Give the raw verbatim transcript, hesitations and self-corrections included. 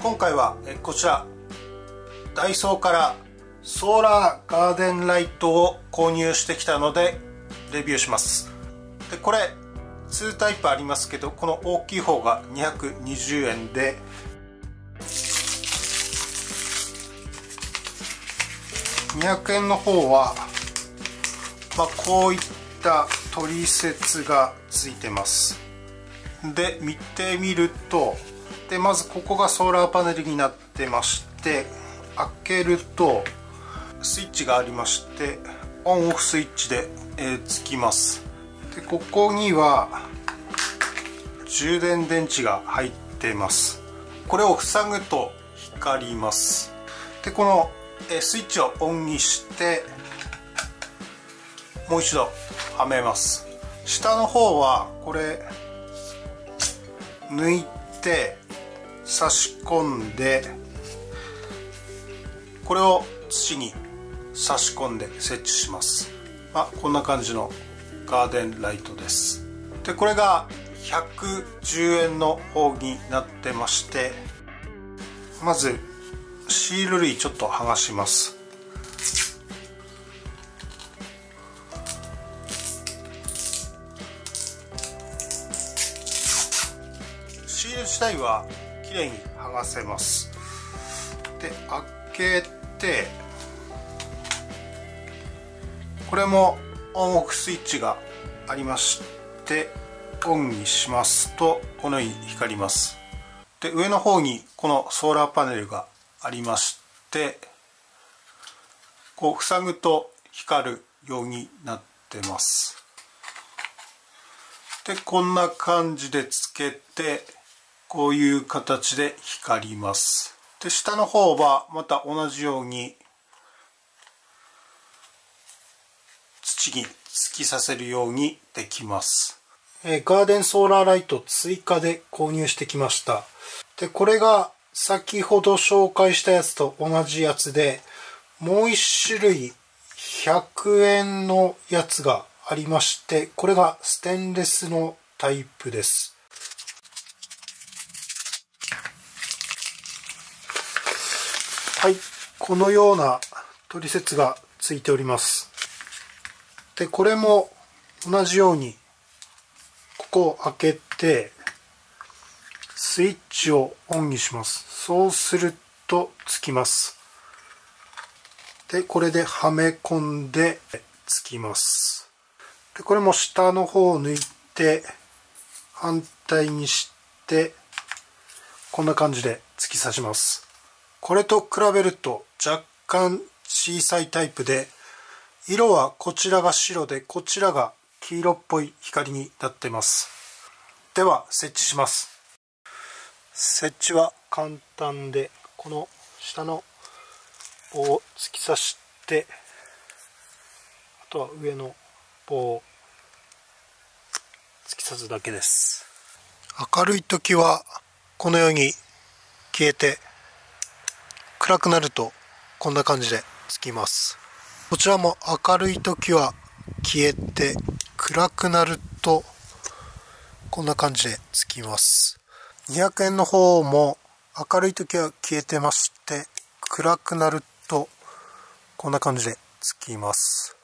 今回はこちらダイソーからソーラーガーデンライトを購入してきたのでレビューします。でこれにタイプありますけど、この大きい方がにひゃくにじゅうえんで、にひゃくえんの方は、まあ、こういった取説がついてます。で見てみると、でまずここがソーラーパネルになってまして、開けるとスイッチがありまして、オンオフスイッチで、えー、つきます。でここには充電電池が入ってます。これを塞ぐと光ります。でこの、えー、スイッチをオンにしてもう一度はめます。下の方はこれ抜いて差し込んで、これを土に差し込んで設置します。まあ、こんな感じのガーデンライトです。でこれがひゃくじゅうえんの方になってまして、まずシール類ちょっと剥がします。シール自体はきれいに剥がせます。で開けて、これもオンオフスイッチがありまして、オンにしますとこのように光ります。で上の方にこのソーラーパネルがありまして、こう塞ぐと光るようになってます。でこんな感じでつけて、こういう形で光ります。で下の方はまた同じように土に突き刺せるようにできます。えー、ガーデンソーラーライト追加で購入してきました。でこれが先ほど紹介したやつと同じやつで、もう一種類ひゃくえんのやつがありまして、これがステンレスのタイプです。はい、このような取説がついております。でこれも同じようにここを開けてスイッチをオンにします。そうするとつきます。でこれではめ込んでつきます。でこれも下の方を抜いて反対にして、こんな感じで突き刺します。これと比べると若干小さいタイプで、色はこちらが白でこちらが黄色っぽい光になっています。では設置します。設置は簡単で、この下の棒を突き刺して、あとは上の棒を突き刺すだけです。明るい時はこのように消えて、暗くなるとこんな感じでつきます。こちらも明るい時は消えて、暗くなるとこんな感じでつきます。にひゃくえんの方も明るい時は消えてまして、暗くなるとこんな感じでつきます。